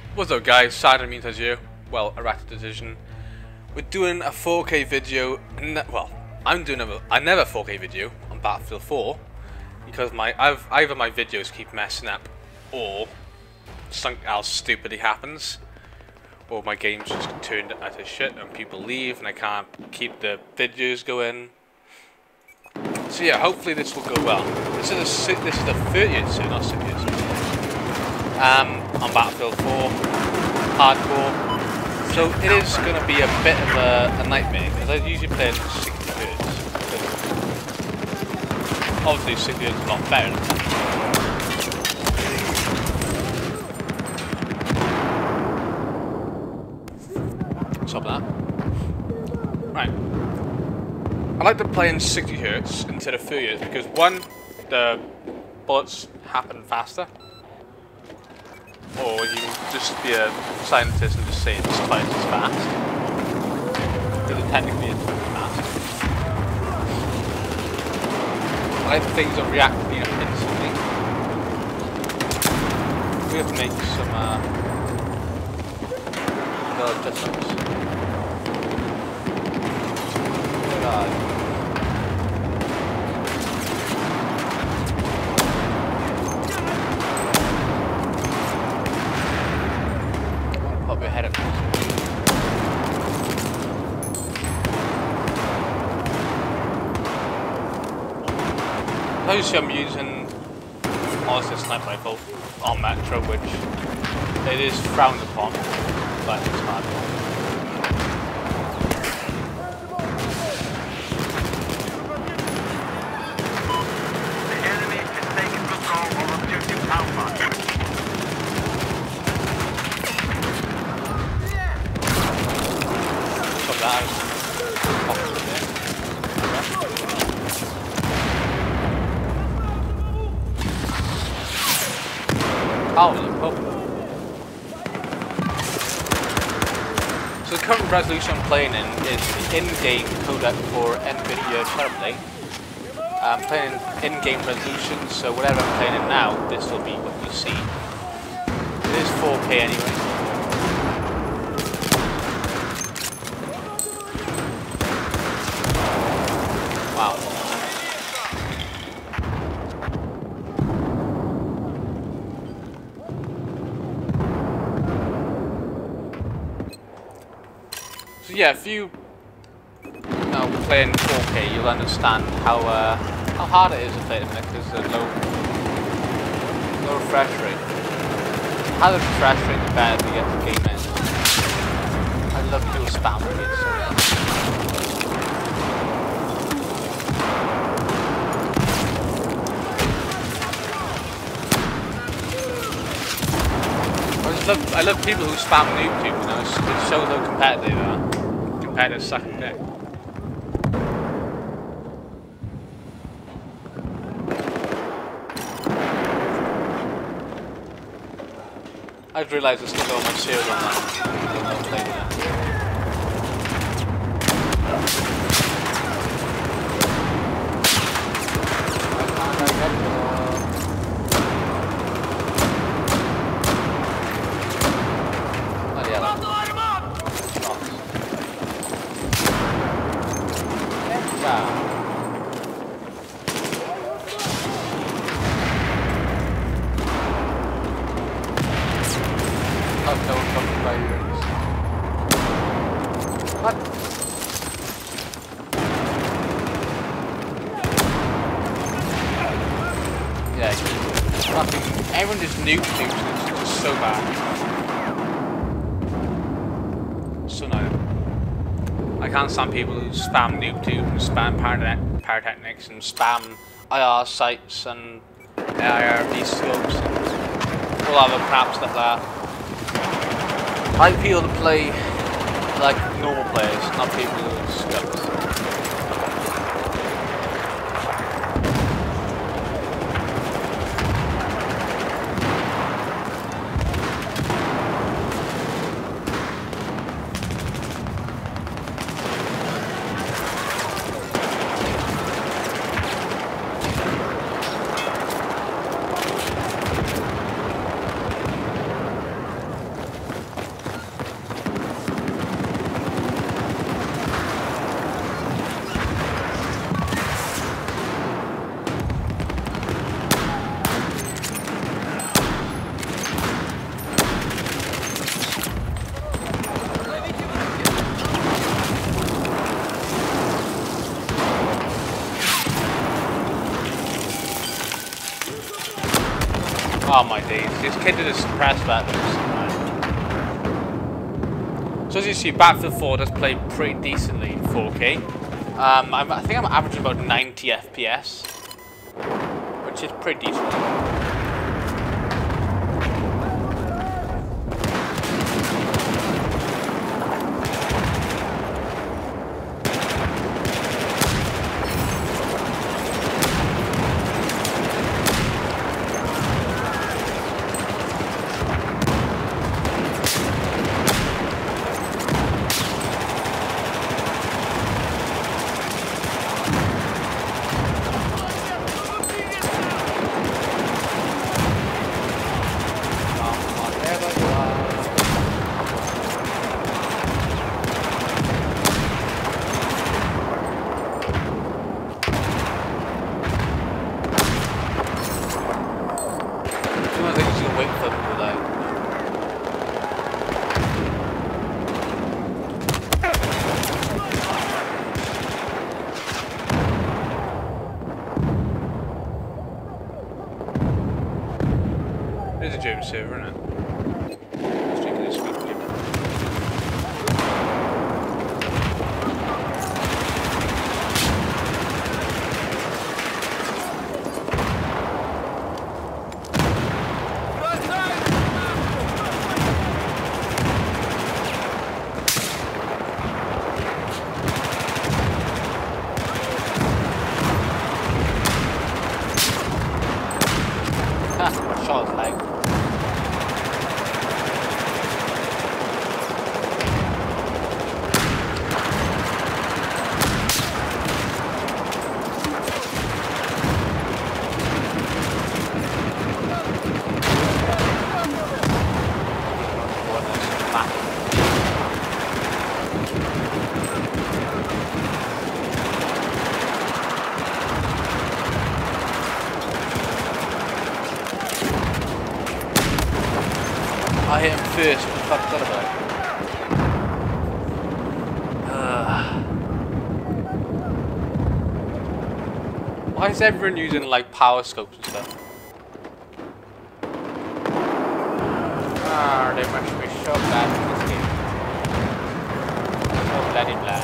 What's up guys, Sidemeans here, well, Erratic Decision. We're doing a 4K video, well, I'm doing another 4K video on Battlefield 4 because either my videos keep messing up or something else stupidly happens, or my game's just turned out of shit and people leave and I can't keep the videos going. So yeah, hopefully this will go well. This is the 30th soon, not 60th soon. On Battlefield 4 hardcore, so it is going to be a bit of a nightmare because I usually play in 60 Hz. Obviously 60 Hz is a lot better. Stop that. Right. I like to play in 60 Hz instead of 30 Hz because one, the bullets happen faster. Or you can just be a scientist and just say it's twice as fast. Because it technically is fast. I like things that react instantly. We have to make some little adjustments. Pop your head up. As you see, I'm using honestly a sniper rifle on Metro, which it is frowned upon, but it's hard. Oh, so the current resolution I'm playing in is the in-game codec for NVIDIA Cherry. I'm playing in-game resolution, so whatever I'm playing in now, this will be what you see. It is 4K anyway. Wow. So yeah, if you play in 4K, you'll understand how hard it is to play it because there's a low refresh rate. How the refresh rate, the better to get the game in. I love people spam it. I love people who spam YouTube, you know, it shows how competitive they are. Competitors sucking dick. I've realised there's still all my shield on that. What? Yeah, fucking everyone just nukes and it's just so bad. So no. I can't stand people who spam NoobTube and spam Pyrotechnics and spam IR sites and IR scopes and all other crap stuff like that. I like people to play like normal players, not people who are scopes. This kid did a suppress that. So as you see, Battlefield 4 does play pretty decently in 4K. I think I'm averaging about 90 FPS, which is pretty decent. There's a James server, isn't it? Let's take this week, ha! What shot like? I hit him first, what the fuck's that about? Why is everyone using like power scopes and stuff? Ah, they must be so bad in this game. So bloody bad.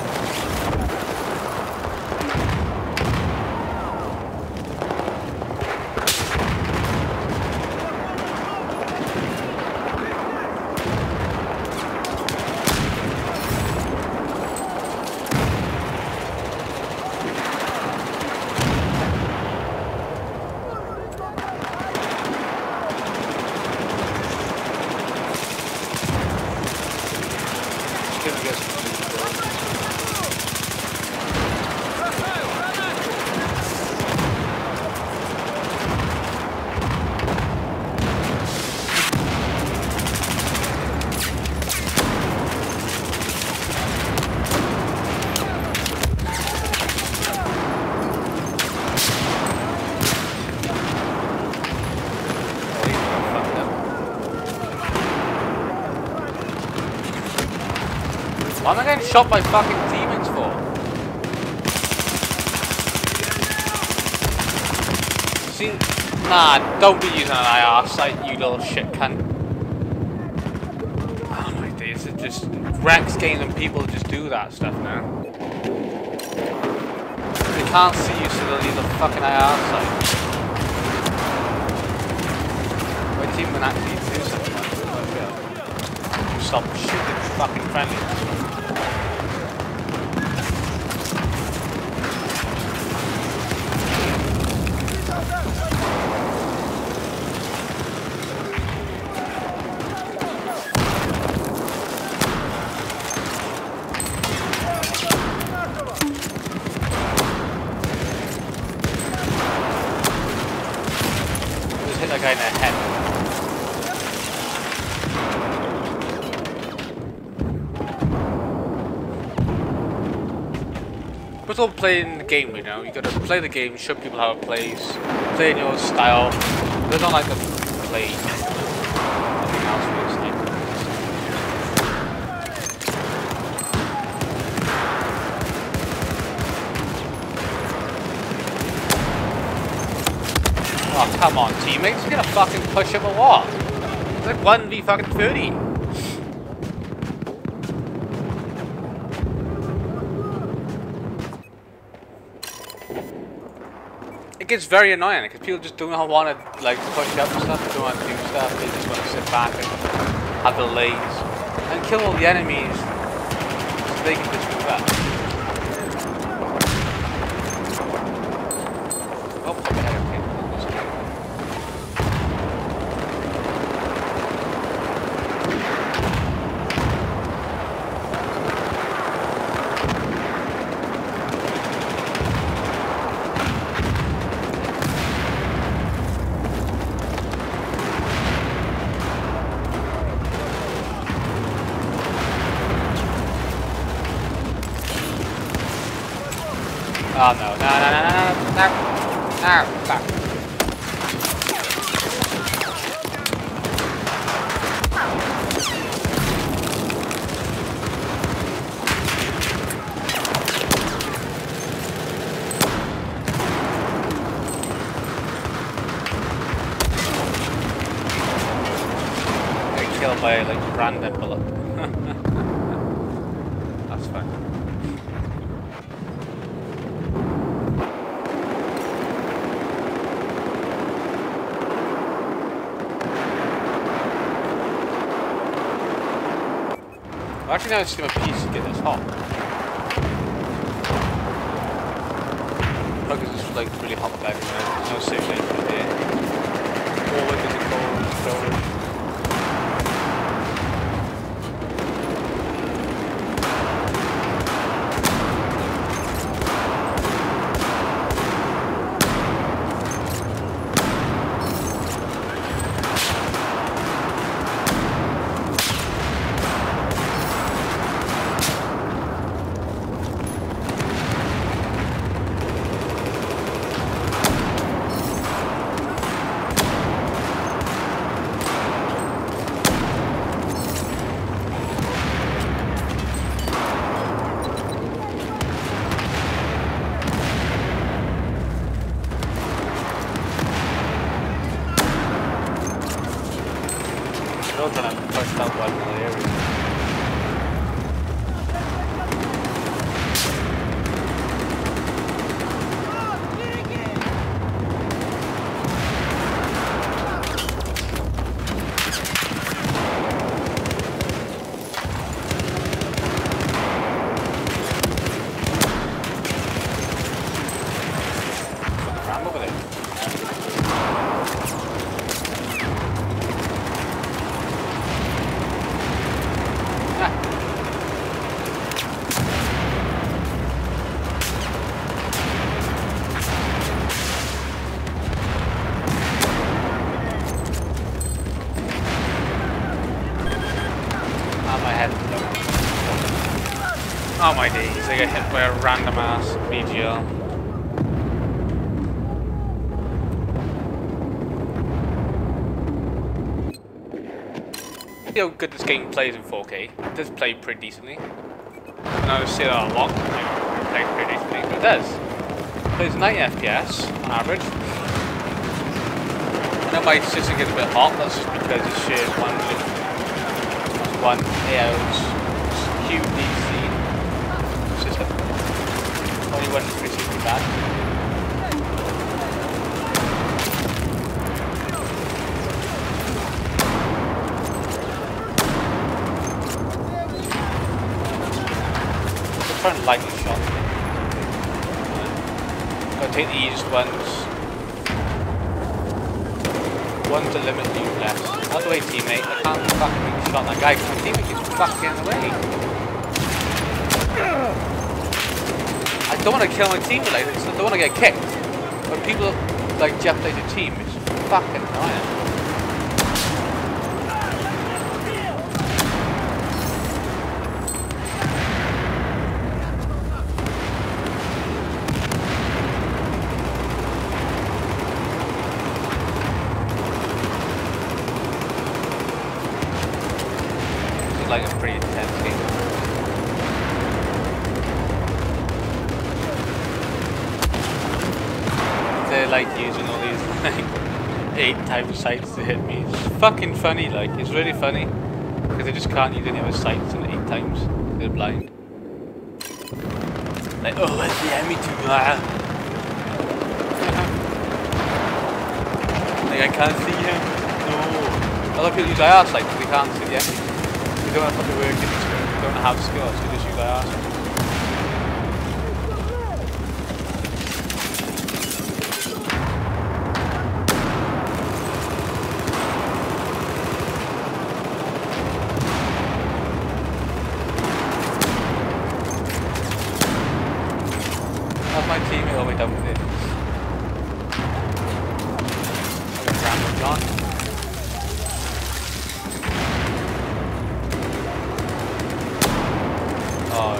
Why am I getting shot by fucking demons for? See, nah, don't be using an IR site, you little shit cunt. Oh my days, it just wrecks games and people just do that stuff now. They can't see you, so they'll use a fucking IR site. My team can actually do something like that. Stop shooting fucking friendly. Just hit that guy in the head. But it's all playing the game, you know. You gotta play the game, show people how it plays, play in your style. They don't like to play nothing else for this game. Oh, come on, teammates. You're gonna fucking push him or what? It's like 1v fucking 30. It gets very annoying because people just don't want to like push up and stuff, they don't want to do stuff, they just want to sit back and have the lanes and kill all the enemies so they can just move up. Oh, okay. Oh no, no, back. Get killed by like random bullet. That's fine. Actually, now it's just my PC get this hot. Because it's like really hot back now. There's no simulation here. All windows are cold, storage. Still trying to push that one in the area. Ram over there. Oh my days, I get hit by a random ass BGL. See how good this game plays in 4K. It does play pretty decently. And I would say that a lot, it plays pretty decently, but it does. It plays 90 FPS on average. I know my system gets a bit hot, that's just because it shares one AO's QDC. Only one is pretty bad. I'm trying to lightning shot. Gotta take the easiest ones. One's the limit you left. Out the way, teammate. I can't fucking shot that guy because my teammate keeps fucking in the way. I don't want to kill my teammate like this, I don't want to get kicked. When people like jeopardize your team, it's fucking annoying. It's like a pretty intense game. They like using all these like 8 type of sights to hit me. It's fucking funny, like, it's really funny. Because they just can't use any other sights than 8 times. They're blind. Like, oh, it's the enemy too. Like, I can't see him. No. A lot of people use IR sights because they can't see the enemy. They don't have to work in this game. They don't have skills, so they just use IR sights. That's my teammate all the way down with it. Random John. Oh,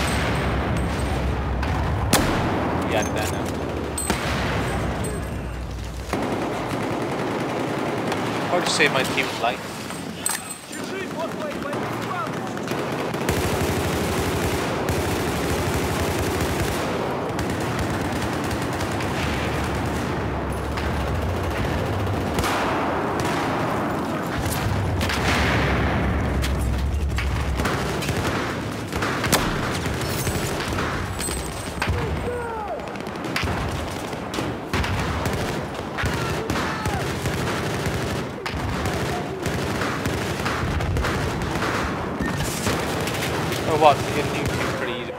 yeah, I did that now. I'll just save my team's life. Oh what? You get new things pretty easy.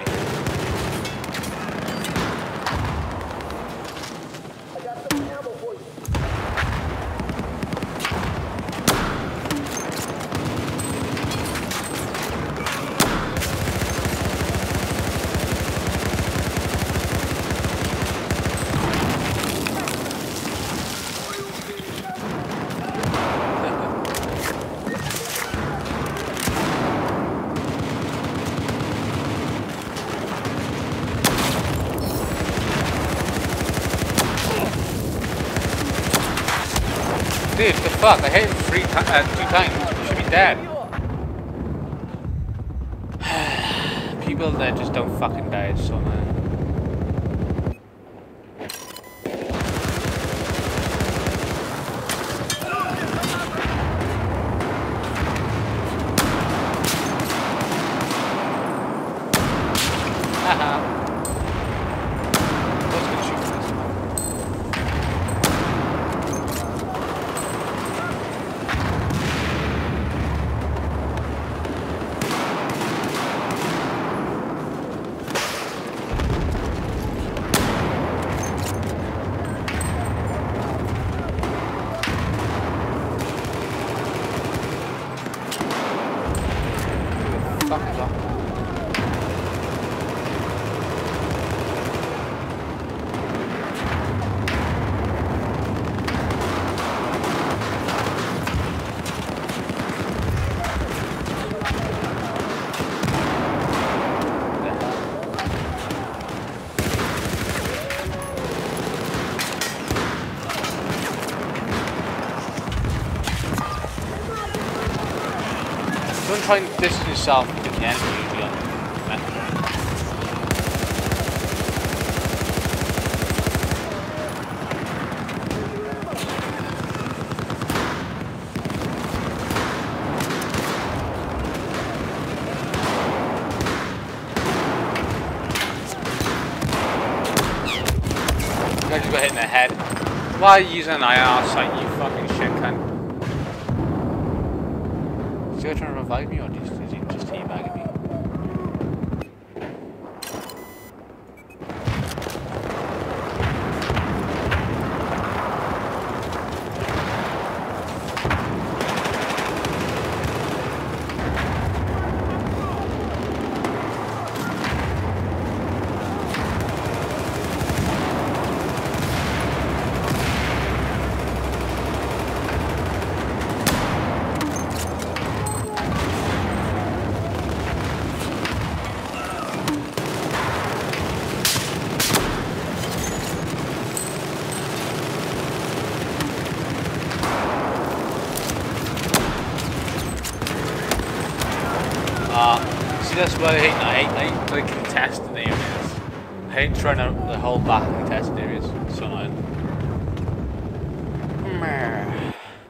Dude, the fuck? I hit him 2 times. You should be dead. People that just don't fucking die, it's so annoying. Haha. What's gonna shoot this one? Fuck is up? Don't try and distance yourself from the enemy usually on I just got hit in the head. Why are you using an IR sight, you fucking shit cunt? Is he trying to revive me or is he just teabagging me? See, that's what I hate the contested areas. I hate trying to hold back contested areas. It's so annoying. Meh.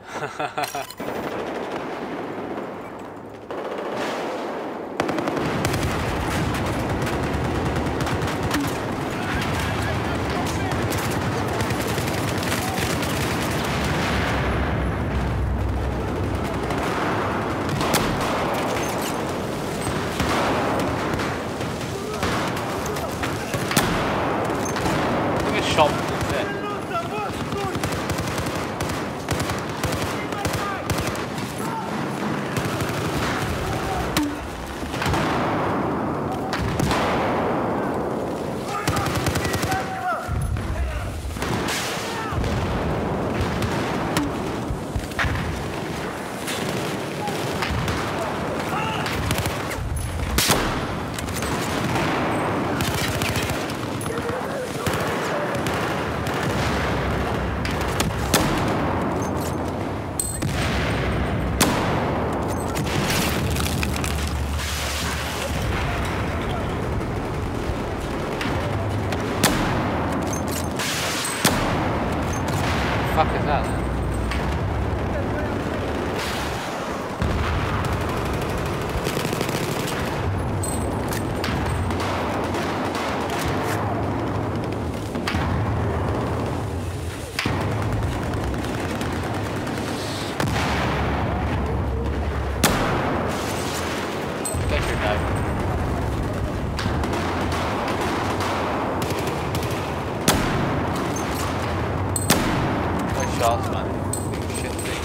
Shot from the pit. Fuck is that then? Get your knife. Shots, man. Shit thing.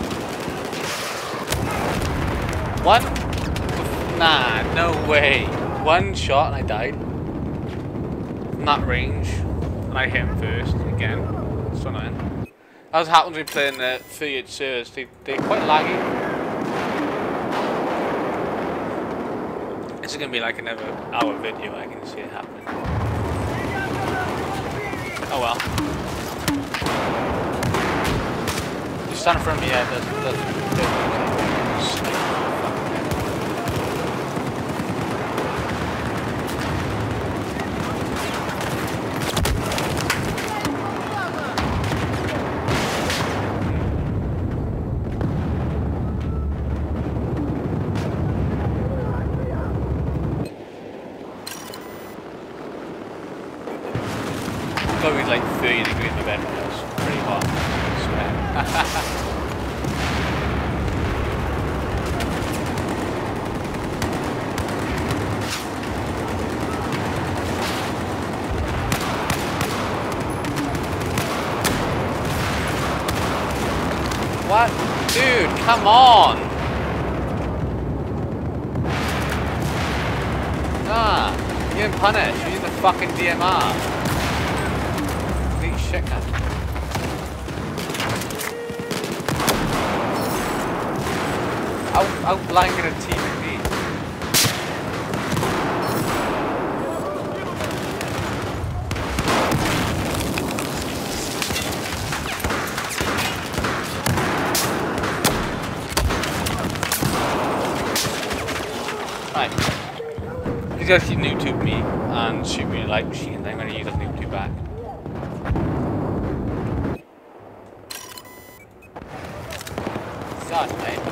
One? Nah, no way. One shot and I died. From that range. And I hit him first again. So annoying. As happens when playing the 38 servers, they're quite laggy. This is gonna be like another hour video, I can see it happening. Oh well. Stand in front of me, yeah, there's probably like 30 degrees in my bedroom, it's pretty hot. What? Dude, come on! Nah, you're getting punished. You're using the fucking DMR. Complete shit, man. Outblinding a team in me. Right. These guys keep noob tube me and shoot me like machines. I'm gonna use a noob tube back. God, mate.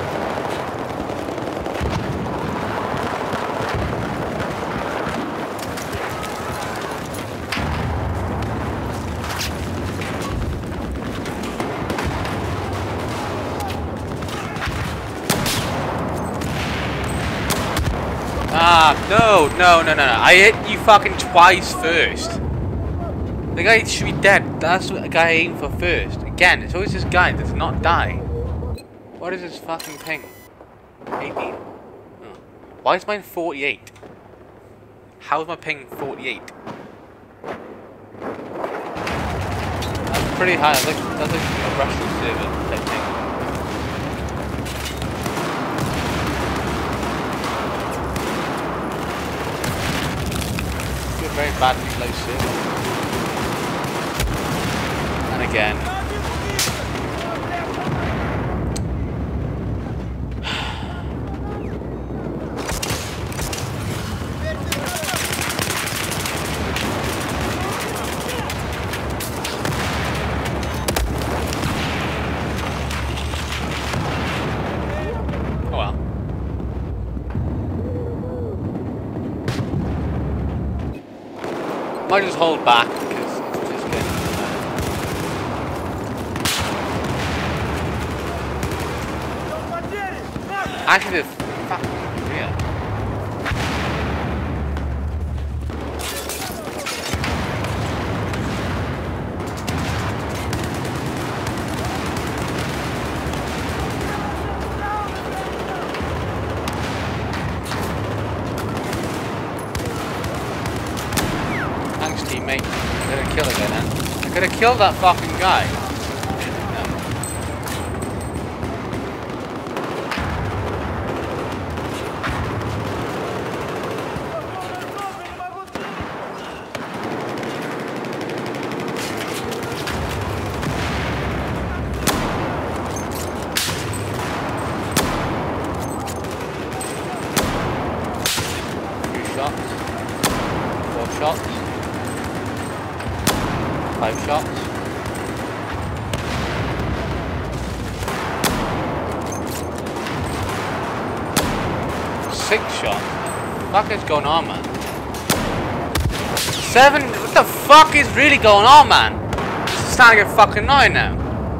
Ah, no. I hit you fucking twice first. The guy should be dead. That's what the guy I aimed for first. Again, it's always this guy that does not die. What is his fucking ping? 18? Oh. Why is mine 48? How is my ping 48? That's pretty high. That's like a Russian server type thing. Very badly close server. And again. Oh well. Might just hold back because it's just getting actually the fucking yeah. Thanks, teammate. I gotta kill again then. I gotta kill that fucking guy. Shots. 5 shots. 6 shots. What the fuck is going on, man? 7? What the fuck is really going on, man? This is starting to get fucking annoying now.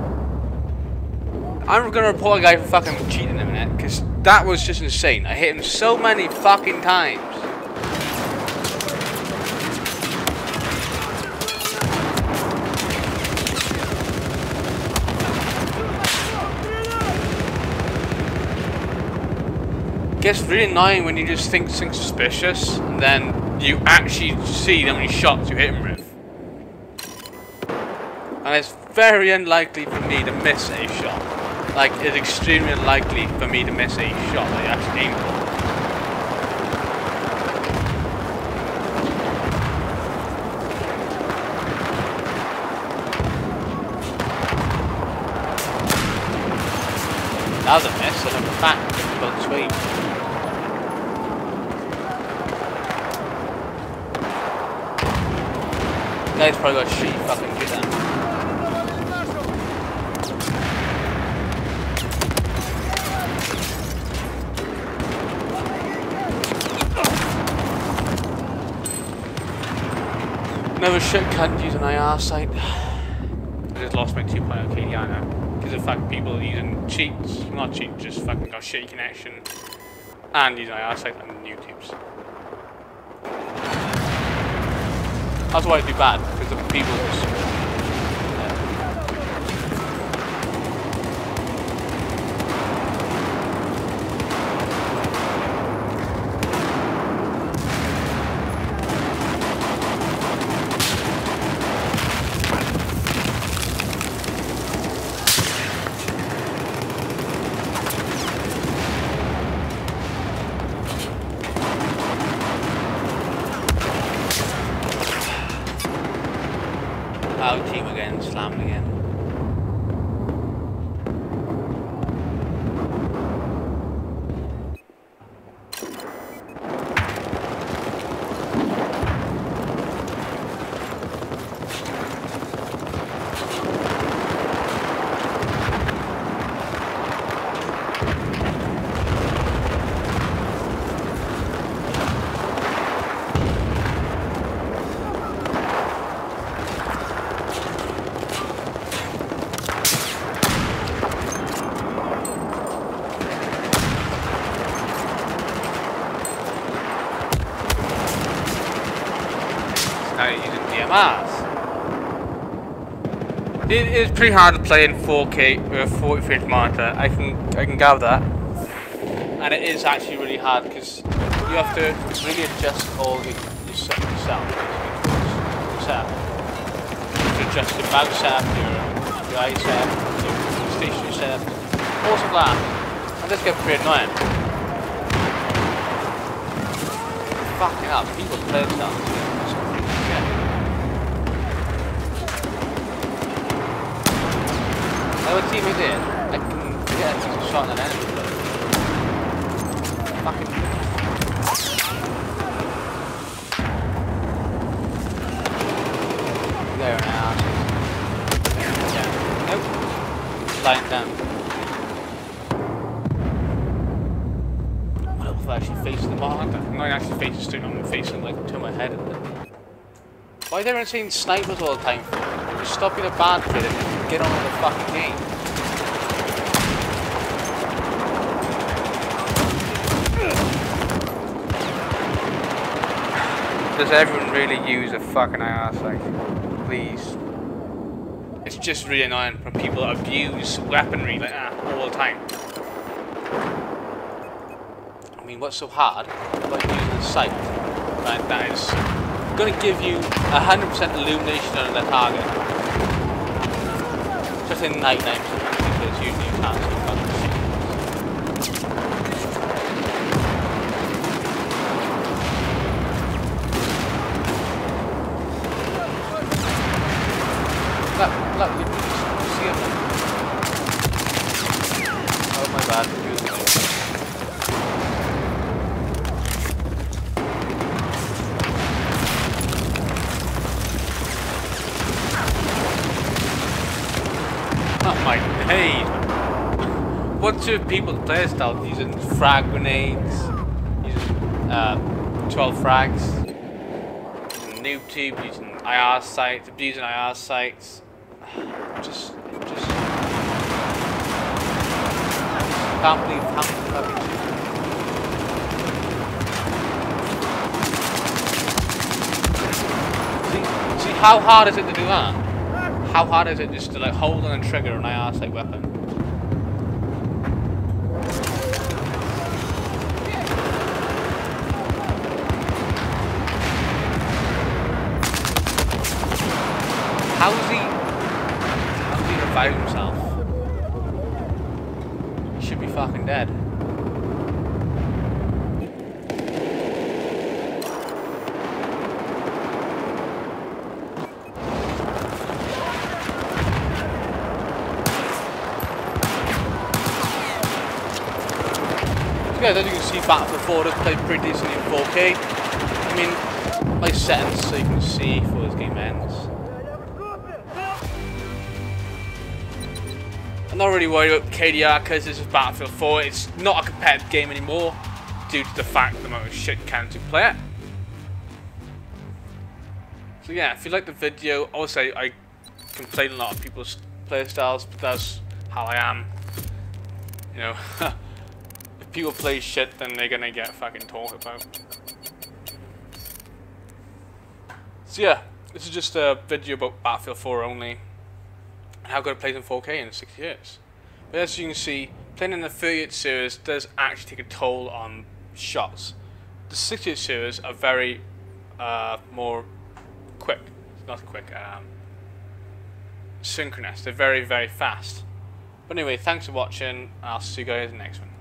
I'm gonna report a guy for fucking cheating in a minute, because that was just insane. I hit him so many fucking times. It gets really annoying when you just think something's suspicious and then you actually see how many shots you hit him with. And it's very unlikely for me to miss a shot. Like, it's extremely unlikely for me to miss a shot that I actually aim for. That was a miss, and in fact, difficult sweep. Guy's probably got a shitty fucking good then. Never shit can't use an IR sight. I just lost my 2.0 KDI now. Because of fact people using cheats, not cheats, just fucking got shitty connection and using IR sight on YouTube's. That's why it'd be bad, because the people just out team again, slammed again. Using DMRs. It is pretty hard to play in 4K with a 40 frames monitor. I can gather that, and it is actually really hard because you have to really adjust all your sound. To adjust your mouse setup, your eye setup, your station setup, all of that, and this gets pretty annoying. Fucking up, people play sound. What team is it? I can get a shot at an enemy. Fucking. There now. Yeah. Nope. Lying down. if I actually face the monitor. I'm not actually facing straight on, I'm facing like to my head. Why are they saying snipers all the time for? Just stop being a bad kid and get on with the fucking game. Does everyone really use a fucking IR sight? Please. It's just really annoying when people abuse weaponry like that all the time. I mean, what's so hard about using a sight that is going to give you 100% illumination on the target? Just in night times, because usually you can't see fucking shit. Look, you can see it. Oh my bad. Oh my days. What's your people's playstyle? Using frag grenades, using 12 frags, using noob tube, using IR sights, abusing IR sights. Just can't believe how many fucking see how hard is it to do that? How hard is it just to like hold on and trigger an IR sight weapon? How's he revive himself? He should be fucking dead. Guys, as you can see, Battlefield 4 does play pretty decently in 4K. I mean, my settings so you can see before this game ends. I'm not really worried about KDR because this is Battlefield 4. It's not a competitive game anymore due to the fact the amount of shit cans you play it. So yeah, if you like the video, obviously I complain a lot of people's playstyles, but that's how I am. You know, if people play shit, then they're gonna get fucking talked about. So yeah, this is just a video about Battlefield 4 only. How good it plays in 4K in 6 years. But as you can see, playing in the 38 series does actually take a toll on shots. The 68 series are very more quick, not quick, synchronous. They're very, very fast. But anyway, thanks for watching. I'll see you guys in the next one.